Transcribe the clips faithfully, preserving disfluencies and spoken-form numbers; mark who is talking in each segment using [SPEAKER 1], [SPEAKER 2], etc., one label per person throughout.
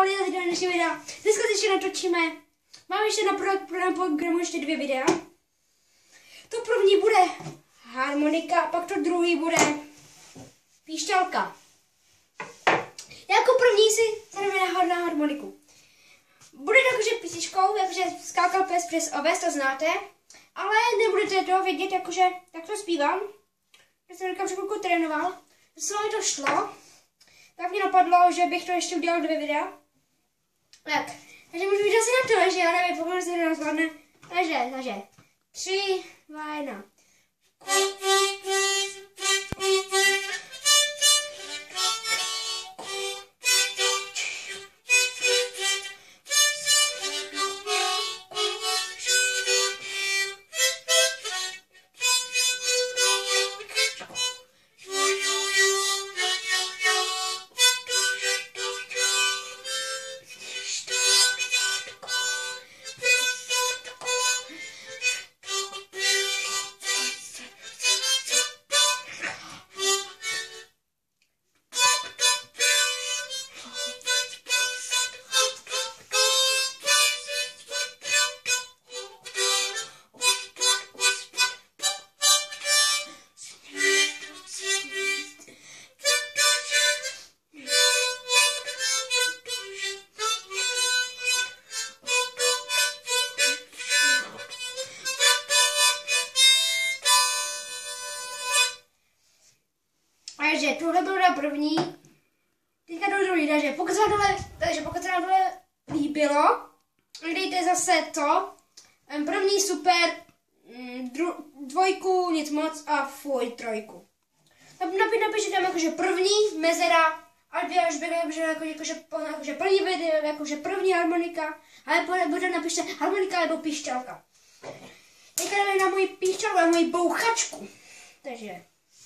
[SPEAKER 1] Čau, já tady dnešní videa. Dneska si ještě natočíme. Mám ještě na, pro, pro, na programu ještě dvě videa. To první bude harmonika, pak to druhý bude píšťalka. Jako první si jdeme na, na harmoniku. Bude to jakože písničkou, jakože skákal pes přes oves, to znáte. Ale nebudete to vědět, jakože tak to zpívám. Já jsem říkám, že chvilku trénoval. Co mi to šlo, tak mě napadlo, že bych to ještě udělal dvě videa. Tak, takže můžu jít asi na to, že já nevím, pokud se to nazvádne. Takže, takže, tři, dva, jedna. Takže tohle bylo na první, teďka do druhý, takže pokud se vám tohle, takže pokud se vám tohle líbilo, dejte zase to, první super, dru, dvojku, nic moc a fuj, trojku. Napište tam jakože první, mezera, a dvě až bude jakože, jakože, jakože první video, jakože první harmonika, ale bude napište harmonika nebo píšťalka. Teďka jdeme na moji píšťalku, na moji bouchačku, takže...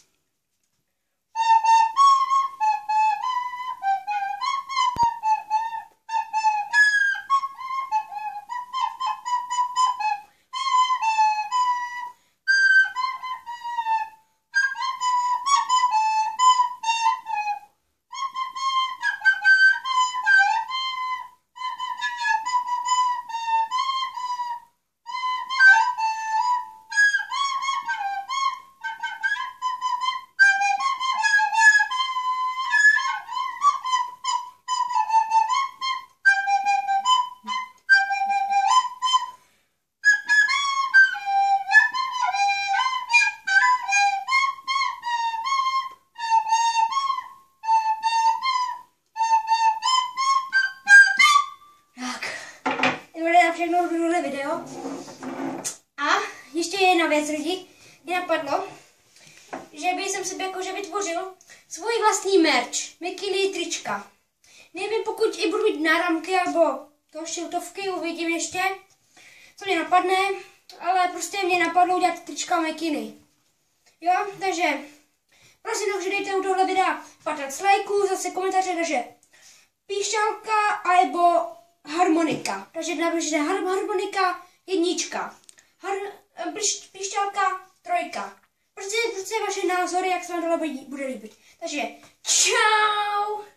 [SPEAKER 1] Všechno do tohle video. A ještě jedna věc, lidi, mě napadlo, že bych jsem si jakože vytvořil svůj vlastní merch, mikiny trička. Nevím, pokud i budu mít náramky nebo to šiltovky, uvidím ještě, co mě napadne, ale prostě mě napadlo udělat trička mikiny. Jo, takže prosím, takže dejte u tohle videa patnáct lajků, zase komentáře, takže píšťalka alebo harmonika. Takže napište harmonika jednička. Har, píšťalka trojka. Prostě, prostě vaše názory, jak se vám tohle bude líbit. Takže čau!